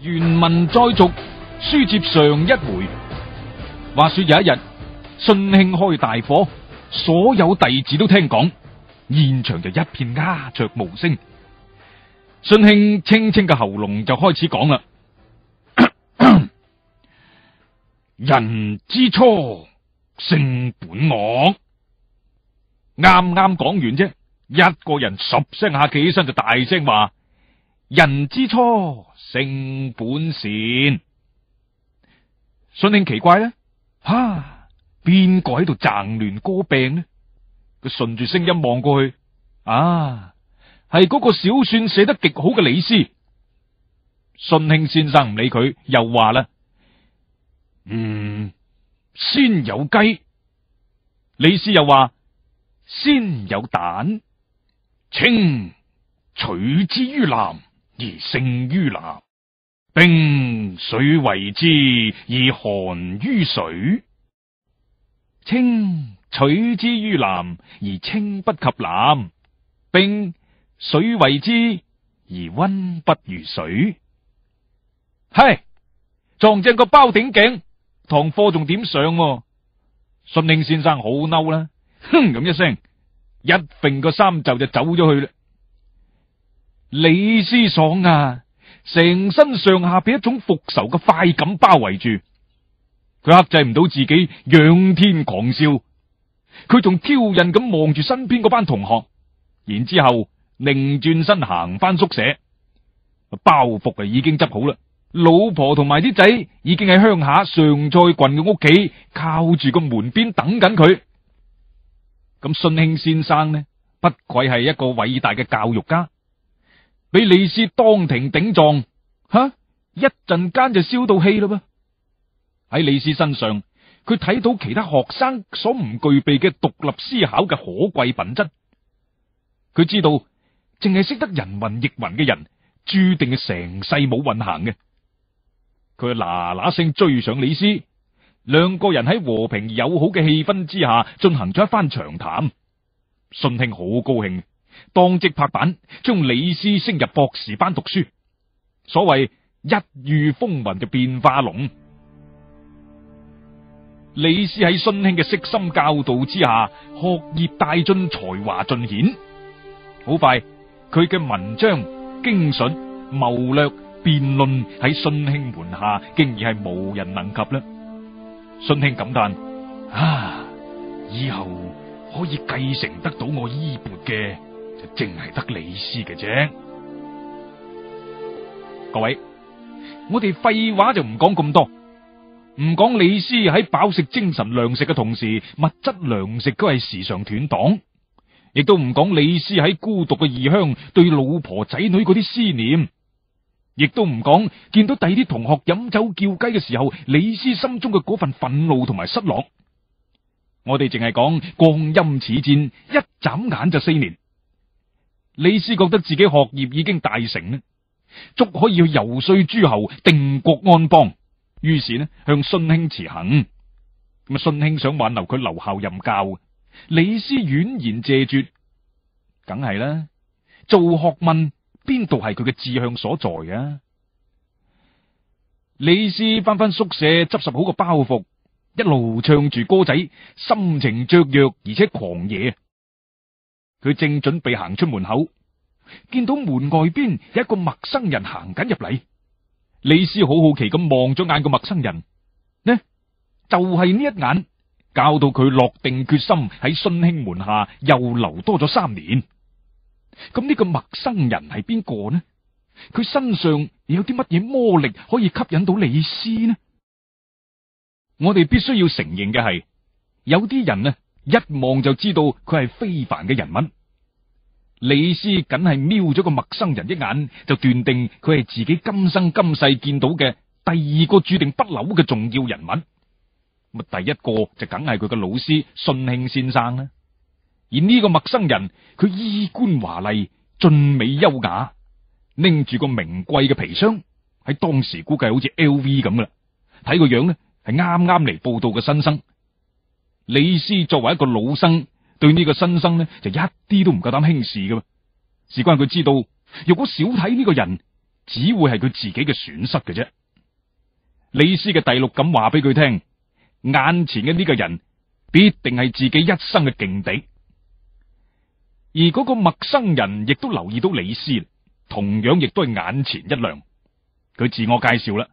原文再續，書接上一回。話說有一日，信興開大火，所有弟子都聽講，現場就一片鴉雀無聲。信興清清嘅喉嚨就開始講啦：人之初，性本惡。啱啱講完啫，一個人十聲下企起身就大聲話：人之初，性本善。信興奇怪咧，邊個喺度贈亂歌病呢？佢順住聲音望過去，係嗰個小算寫得極好嘅李斯。信興先生唔理佢，又話啦：先有雞。李斯又話：先有蛋。青取之於藍而勝於藍，冰水為之而寒於水。青取之於藍而清不及藍，冰水為之而溫不如水。係撞正個包頂頸，堂課仲點上？信興先生好嬲啦，哼咁一聲，一揈個衫袖就走咗去啦。李斯爽啊，成身上下被一種復仇嘅快感包圍住，佢克制唔到自己，仰天狂笑。佢仲挑釁咁望住身邊嗰班同學，然之後擰轉身行翻宿舍。包袱已經執好啦，老婆同埋啲仔已經喺鄉下上菜郡嘅屋企靠住個門邊等緊佢。咁信興先生呢，不愧係一個偉大嘅教育家，俾李斯當庭頂撞，一陣間就消到氣啦噃。喺李斯身上，佢睇到其他學生所唔具備嘅獨立思考嘅可貴品質。佢知道，淨係識得人云亦云嘅人，注定係成世冇運行嘅。佢嗱嗱聲追上李斯，兩個人喺和平友好嘅氣氛之下進行咗一番長談。信興好高興，當即拍板將李斯升入博士班讀書。所謂一遇風雲就變化龍。李斯喺信興嘅悉心教導之下，學業大進，才華盡顯。好快，佢嘅文章、經術、謀略、辯論喺信興門下，竟然係無人能及啦。信興感嘆：以後可以繼承得到我衣缽嘅，就淨係得李斯嘅啫。各位，我哋廢話就唔講咁多。唔講李斯喺飽食精神糧食嘅同時，物質糧食都係時常斷檔，亦都唔講李斯喺孤獨嘅異鄉對老婆仔女嗰啲思念，亦都唔講見到第啲同學飲酒叫雞嘅時候，李斯心中嘅嗰份憤怒同埋失落。我哋淨係講光陰似箭，一眨眼就4年。李斯覺得自己學業已經大成啦，足可以去游說諸侯，定國安邦。於是呢，向信興辭行。咁信興想挽留佢留校任教，李斯婉言謝絕。梗係啦，做學問邊度係佢嘅志向所在啊？李斯翻宿舍，執拾好個包袱，一路唱住歌仔，心情雀躍而且狂野。佢正準備行出門口，見到門外邊有一個陌生人行緊入嚟。李斯好好奇咁望咗眼個陌生人，呢就係呢一眼，教到佢落定決心喺信興門下又留多咗3年。咁呢個陌生人係邊個呢？佢身上有啲乜嘢魔力可以吸引到李斯呢？我哋必須要承認嘅係，有啲人呢一望就知道佢係非凡嘅人物。李斯梗係瞄咗個陌生人一眼，就斷定佢係自己今生今世見到嘅第二個注定不朽嘅重要人物。咁第一個就梗係佢嘅老師信興先生啦。而呢個陌生人，佢衣冠華麗，俊美優雅，拎住個名貴嘅皮箱，喺當時估計好似 LV 咁噶啦。睇個樣呢，係啱啱嚟報到嘅新生。李斯作為一個老生，對呢個新生呢就一啲都唔夠膽輕視噶。事關佢知道，如果少睇呢個人， 只會係佢自己嘅損失嘅啫。李斯嘅第六感話俾佢聽，眼前嘅呢個人必定係自己一生嘅勁敵。而嗰個陌生人亦都留意到李斯，同樣亦都係眼前一亮。佢自我介紹啦，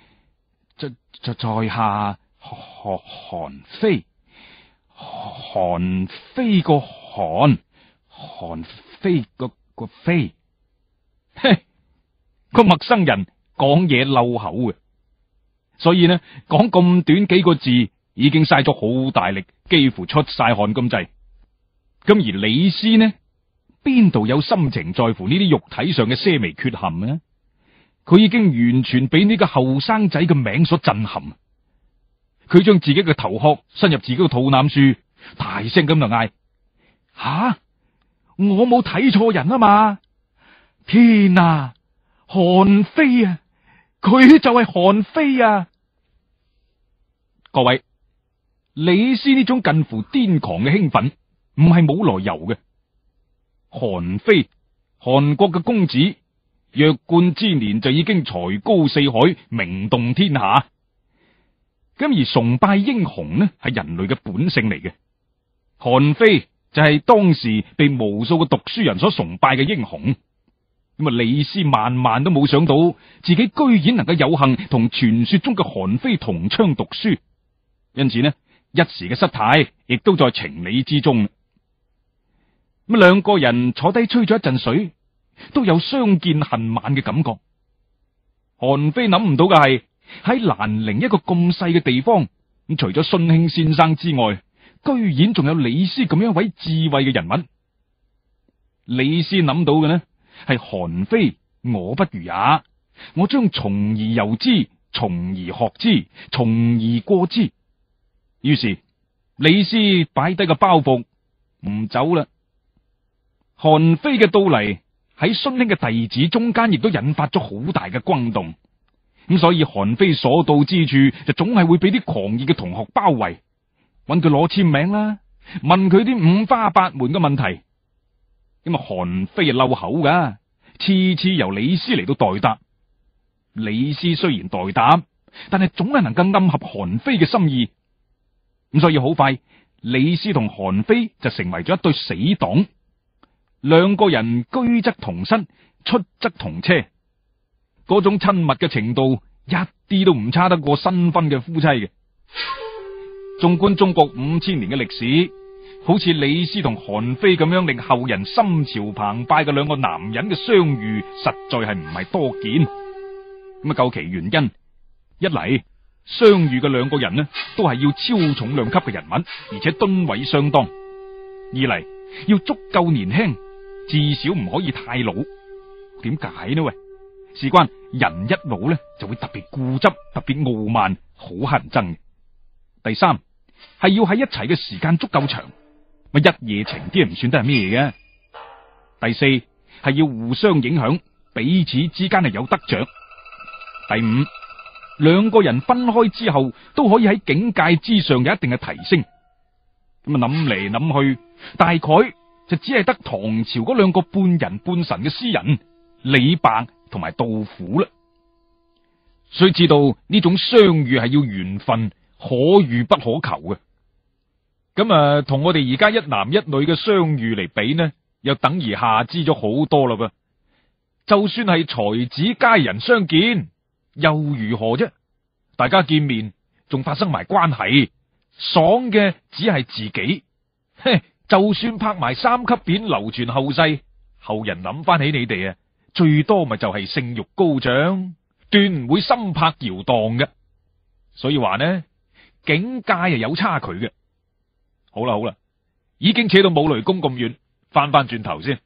在下韓非，韓非個韓非個非。嘿，個陌生人講嘢漏口嘅，所以呢講咁短幾個字已經嘥咗好大力，幾乎出晒汗咁滯。咁而李斯呢，邊度有心情在乎呢啲肉體上嘅些微缺陷呢？佢已經完全俾呢個後生仔嘅名所震撼。佢將自己嘅頭殼伸入自己嘅肚腩處，大聲咁就嗌：吓！我冇睇錯人啊嘛！天啊，韓非啊，佢就係韓非啊！各位，李斯呢種近乎癲狂嘅興奮唔係冇來由嘅。韓非，韓國嘅公子，弱冠之年就已經才高四海，名動天下。咁而崇拜英雄呢，係人類嘅本性嚟嘅。韓非就係當時被無數嘅讀書人所崇拜嘅英雄。咁啊，李斯萬都冇想到，自己居然能夠有幸同傳說中嘅韓非同窗讀書，因此呢，一時嘅失態亦都在情理之中。咁兩個人坐低吹咗一陣水，都有相見恨晚嘅感覺。韓非諗唔到嘅係喺蘭陵一個咁細嘅地方，咁除咗荀卿先生之外，居然仲有李斯咁樣一位智慧嘅人物。李斯諗到嘅呢，係韓非我不如也，我將從而由之，從而學之，從而過之。於是李斯擺低個包袱唔走啦。韓非嘅到嚟喺荀卿嘅弟子中間，亦都引發咗好大嘅轟動。咁所以韓非所到之處，就總係會俾啲狂熱嘅同學包圍，揾佢攞簽名啦，問佢啲五花八門嘅問題。咁啊，韓非係漏口噶，次次由李斯嚟到代答。李斯雖然代答，但係總係能夠暗合韓非嘅心意。咁所以好快，李斯同韓非就成為咗一對死黨。兩個人居則同室，出則同車，嗰種親密嘅程度一啲都唔差得過新婚嘅夫妻嘅。縱觀中國5000年嘅歷史，好似李斯同韓非咁樣令後人心潮澎湃嘅兩個男人嘅相遇，實在係唔係多見。咁啊，究其原因，一嚟相遇嘅兩個人呢，都係要超重量級嘅人物，而且噸位相當；二嚟要足夠年輕，至少唔可以太老。點解呢？喂，事關人一老呢，就會特別固執，特別傲慢，好乞人憎嘅。第三係要喺一齊嘅時間足夠長，咪一夜情啲唔算得係咩嘅。第四係要互相影響，彼此之間係有得着。第五，兩個人分開之後都可以喺境界之上有一定嘅提升。咁啊，諗嚟諗去，大概就只係得唐朝嗰兩個半人半神嘅詩人李白同埋杜甫啦。須知道呢種相遇係要緣分，可遇不可求嘅。咁啊，同我哋而家一男一女嘅相遇嚟比呢，又等而下之咗好多啦噃。就算係才子佳人相見，又如何啫？大家見面仲發生埋關係，爽嘅只係自己。嘿，就算拍埋3級片流傳後世，後人諗翻起你哋啊，最多咪就係性慾高漲，斷唔會心魄搖蕩嘅。所以話呢，境界係有差距嘅。好啦，已經扯到武雷宮咁遠，翻轉頭先。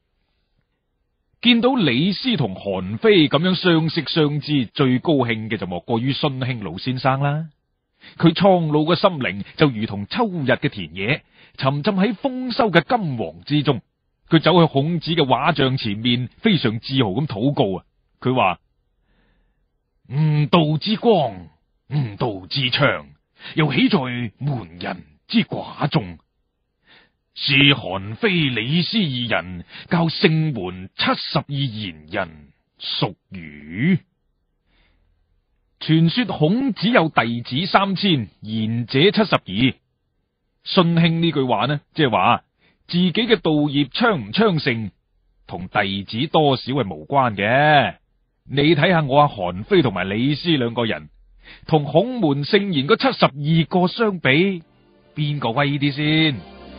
見到李斯同韓非咁樣相識相知，最高興嘅就莫過於荀卿老先生啦。佢蒼老嘅心靈就如同秋日嘅田野，沉浸喺豐收嘅金黃之中。佢走去孔子嘅畫像前面，非常自豪咁禱告啊！佢話：吾道之光，吾道之昌，又豈在門人之寡眾？是韓非李斯二人，較聖門72賢人屬魚。傳說孔子有弟子3000，賢者72。孫興呢句話呢，即係話自己嘅道業昌唔昌盛，同弟子多少係無關嘅。你睇下我阿韓非同埋李斯兩個人，同孔門聖賢嗰72個相比，邊個威啲先？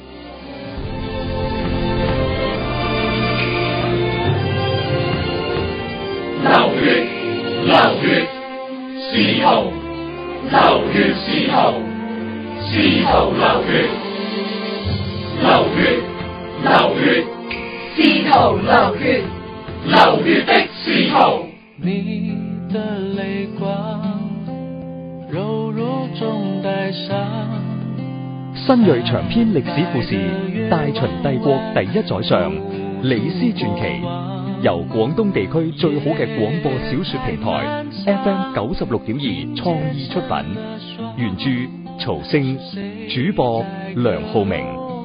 流血，流血，仕途，流血仕途，仕途流血，流血，流血，仕途流血，流血的仕途。 你的淚光柔弱中帶傷。 新銳長篇歷史故事《大秦帝國第一宰相李斯傳奇》，由廣東地區最好嘅廣播小說平台 FM 96.2創意出品，原著曹星，主播梁浩明。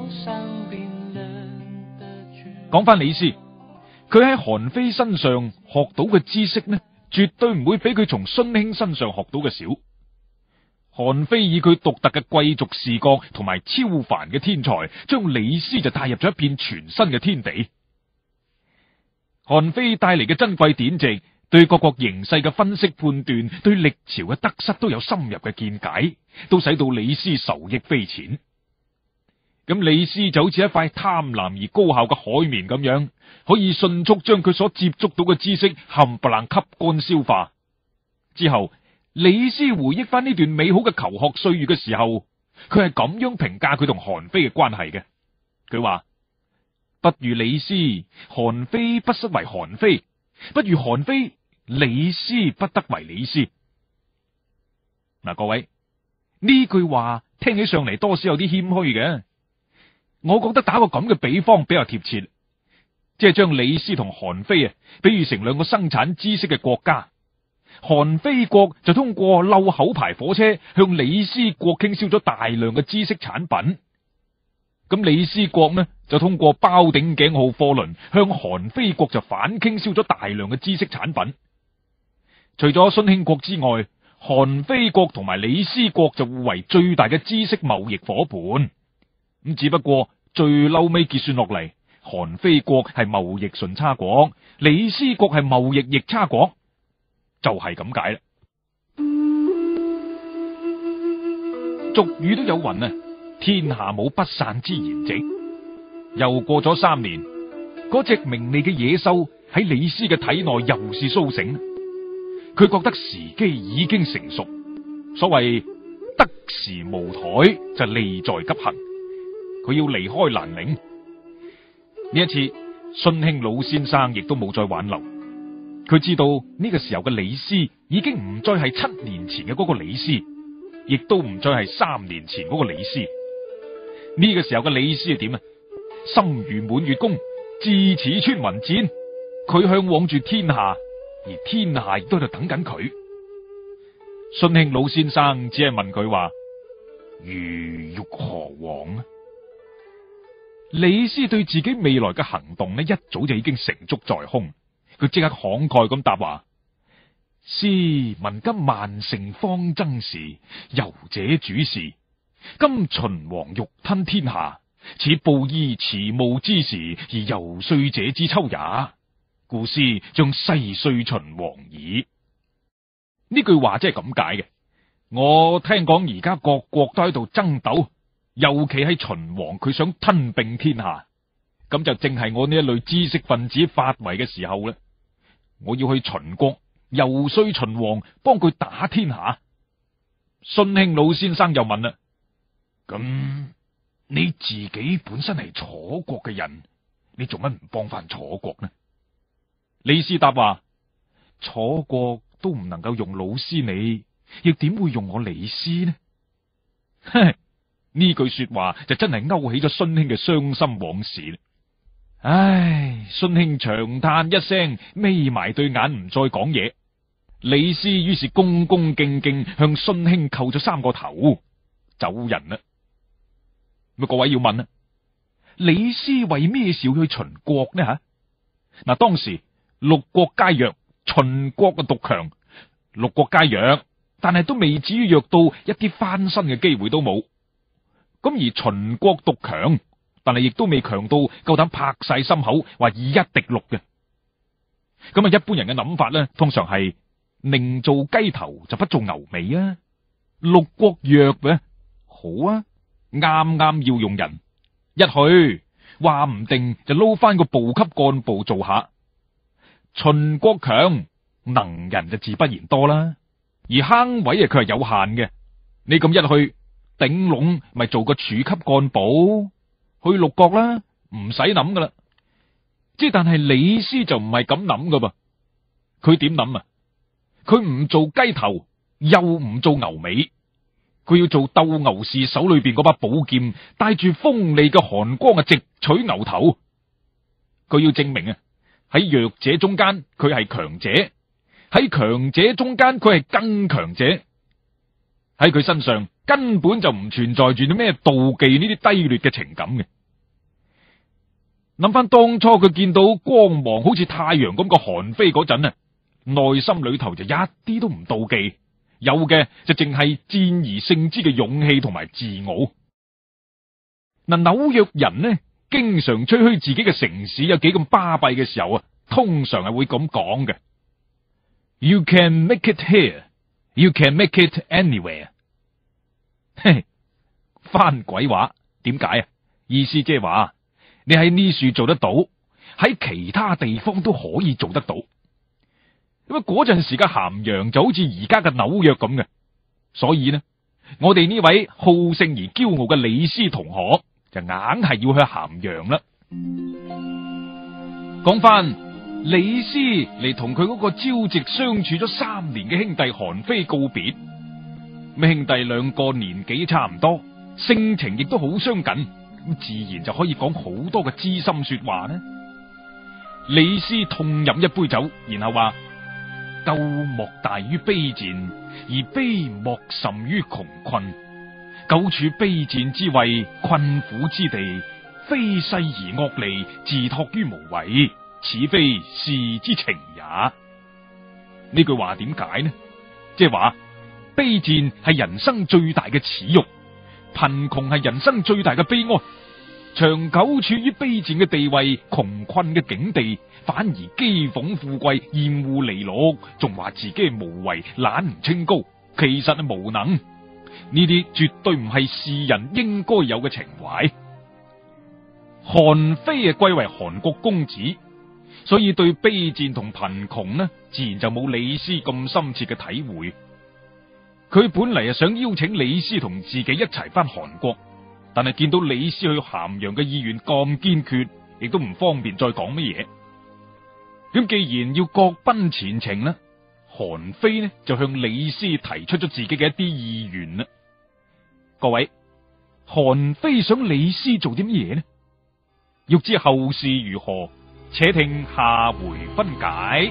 講翻李斯，佢喺韓非身上學到嘅知識呢，絕對唔會比佢從孫興身上學到嘅少。韓非以佢獨特嘅貴族視覺同埋超凡嘅天才，將李斯就帶入咗一片全新嘅天地。韓非帶嚟嘅珍貴典籍，對各國形勢嘅分析判斷，對歷朝嘅得失都有深入嘅見解，都使到李斯受益匪淺。咁李斯就好似一塊貪婪而高效嘅海綿咁樣，可以迅速將佢所接觸到嘅知識冚唪唥吸乾消化。之後李斯回憶翻呢段美好嘅求學歲月嘅時候，佢係咁樣評價佢同韓非嘅關係嘅。佢話：不如李斯，韓非不失為韓非；不如韓非，李斯不得為李斯。嗱，各位，呢句話聽起上嚟多少有啲謙虛嘅。我覺得打個咁嘅比方比較貼切，即係將李斯同韓非比喻成兩個生產知識嘅國家。韓非國就通過漏口排火車向李斯國傾銷咗大量嘅知識產品，咁李斯國呢就通過包頂頸號貨輪向韓非國就反傾銷咗大量嘅知識產品。除咗孫興國之外，韓非國同埋李斯國就互為最大嘅知識貿易夥伴。咁只不過最嬲尾結算落嚟，韓非國係貿易順差國，李斯國係貿易逆差國，就係咁解啦。俗語都有云啊，天下冇不散之筵席。又過咗3年，嗰隻名利嘅野獸喺李斯嘅體內又是蘇醒，佢覺得時機已經成熟。所謂得時務台，就利在急行。佢要離開蘭陵。呢一次，孫興老先生亦都冇再挽留。佢知道呢個時候嘅李斯已經唔再係7年前嘅嗰個李斯，亦都唔再係3年前嗰個李斯。呢個時候嘅李斯係點啊？心如滿月宮，智齒穿雲箭。佢向往住天下，而天下亦都喺度等緊佢。孫興老先生只係問佢話：如欲何往啊？李斯對自己未來嘅行動呢，一早就已經成竹在胸。佢即刻慷慨咁答話：師聞今萬乘方爭時，柔者主事。今秦王欲吞天下，此布衣遲暮之時，而游說者之秋也。故師將西說秦王矣。呢句話即係咁解嘅。我聽講而家各國都喺度爭鬥。尤其係秦王，佢想吞併天下，咁就正係我呢一類知識分子發圍嘅時候啦。我要去秦國游說秦王，幫佢打天下。孫興老先生又問啦：咁你自己本身係楚國嘅人，你做乜唔幫翻楚國呢？李斯答話：楚國都唔能夠用老師你，亦點會用我李斯呢？呢句說話就真係勾起咗孫興嘅傷心往事。唉，孫興長嘆一聲，眯埋對眼唔再講嘢。李斯於是恭恭敬敬向孫興叩咗3個頭，走人啦。咁各位要問啦，李斯為咩事要去秦國呢？吓，嗱，當時6國皆弱， 秦國嘅獨強，六國皆弱，但係都未至於弱到一啲翻身嘅機會都冇。咁而秦國獨強，但係亦都未強到夠膽拍晒心口話以一敵六嘅。咁啊，一般人嘅諗法咧，通常係寧做雞頭就不做牛尾啊。六國弱嘅，好啊，啱啱要用人，一去話唔定就撈翻個部級幹部做下。秦國強，能人就自不然多啦，而坑位啊佢係有限嘅。你咁一去頂籠咪做個處級幹部去六國啦，唔使諗噶啦。即係但係李斯就唔係咁諗噶噃，佢點諗啊？佢唔做雞頭，又唔做牛尾，佢要做鬥牛士手裏邊嗰把寶劍，帶住鋒利嘅寒光啊，直取牛頭。佢要證明啊，喺弱者中間佢係強者，喺強者中間佢係更強者。喺佢身上根本就唔存在住啲咩妒忌呢啲低劣嘅情感嘅。諗翻當初佢見到光芒好似太陽咁個韓非嗰陣啊，內心裏頭就一啲都唔妒忌，有嘅就淨係戰而勝之嘅勇氣同埋自傲。嗱，紐約人呢，經常吹噓自己嘅城市有幾咁巴閉嘅時候啊，通常係會咁講嘅。You can make it here, you can make it anywhere。嘿，翻鬼話，點解啊？意思即係話，你喺呢處做得到，喺其他地方都可以做得到。因為嗰陣時嘅咸陽就好似而家嘅紐約咁嘅，所以呢，我哋呢位好勝而驕傲嘅李斯同學就硬係要去咸陽啦。講翻李斯嚟同佢嗰個朝夕相處咗3年嘅兄弟韓非告別，咩兄弟兩個年紀差唔多，性情亦都好相近，咁自然就可以講好多嘅知心說話呢。李斯痛飲一杯酒，然後話：鬥莫大於卑賤，而卑莫甚於窮困。久處卑賤之位，困苦之地，非勢而惡利，自託於無為，此非士之情也。呢句話點解呢？即係話卑賤係人生最大嘅恥辱，貧窮係人生最大嘅悲哀。長久處於卑賤嘅地位、窮困嘅境地，反而譏諷富貴、厭惡利祿，仲話自己係無為、懶唔清高，其實係無能。呢啲絕對唔係士人應該有嘅情懷。韓非貴為韓國公子，所以對卑賤同貧窮呢，自然就冇李斯咁深切嘅體會。佢本嚟係想邀請李斯同自己一齊翻韓國，但係見到李斯去咸陽嘅意願咁堅決，亦都唔方便再講乜嘢。咁既然要各奔前程呢，韓非呢就向李斯提出咗自己嘅一啲意願啦。各位，韓非想李斯做啲乜嘢呢？欲知後事如何，且聽下回分解。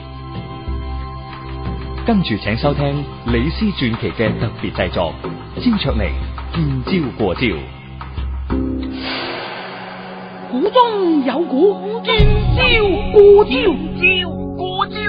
跟住請收聽李斯傳奇嘅特別製作《焦卓尼見招過招》。 古中有古，見招過招，招過招。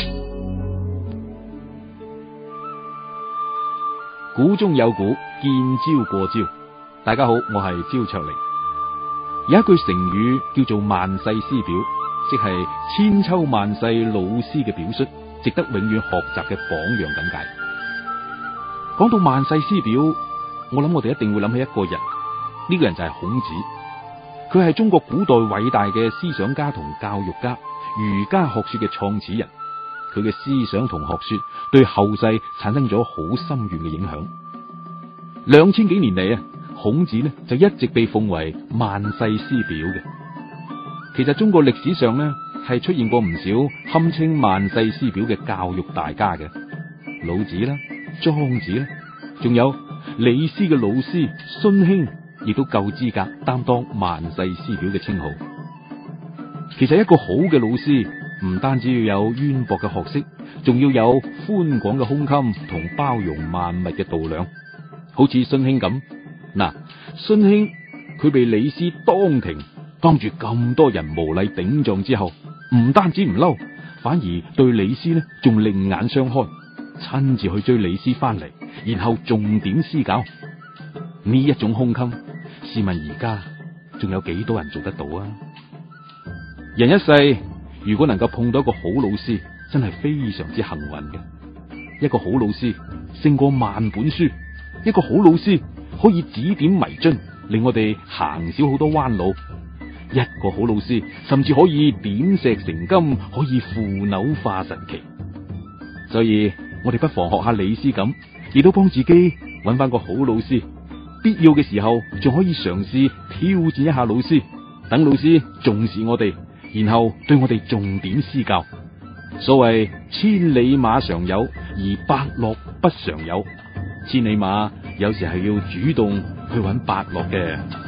古中有古，見招過招。大家好，我係焦卓尼。有一句成語叫做萬世師表，即係千秋萬世老師嘅表率，值得永遠學習嘅榜樣咁解。講到萬世師表，我諗我哋一定會諗起一個人，呢個人就係孔子。佢係中國古代偉大嘅思想家同教育家，儒家學說嘅創始人。佢嘅思想同學說對後世產生咗好深遠嘅影響。2000幾年嚟啊，孔子呢就一直被奉為萬世師表嘅。其實中國歷史上呢係出現過唔少堪稱萬世師表嘅教育大家嘅，老子啦、莊子啦，仲有李斯嘅老師孫興，亦都夠資格擔當萬世師表嘅稱號。其實一個好嘅老師，唔單止要有淵博嘅學識，仲要有寬廣嘅胸襟同包容萬物嘅度量。好似孫興咁，嗱，孫興佢被李斯當庭當住咁多人無禮頂撞之後，唔單止唔嬲， 反而對李斯呢仲另眼相看，親自去追李斯翻嚟，然後重點施教。呢一種胸襟，試問而家仲有幾多人做得到啊？人一世如果能夠碰到一個好老師，真係非常之幸運嘅。一個好老師勝過萬本書，一個好老師可以指點迷津，令我哋行少好多彎路。一個好老師甚至可以點石成金，可以腐朽化神奇。所以我哋不妨學下李斯咁，亦都幫自己揾翻個好老師。必要嘅時候，仲可以嘗試挑戰一下老師，等老師重視我哋，然後對我哋重點施教。所謂千里馬常有，而伯樂不常有。千里馬有時係要主動去揾伯樂嘅。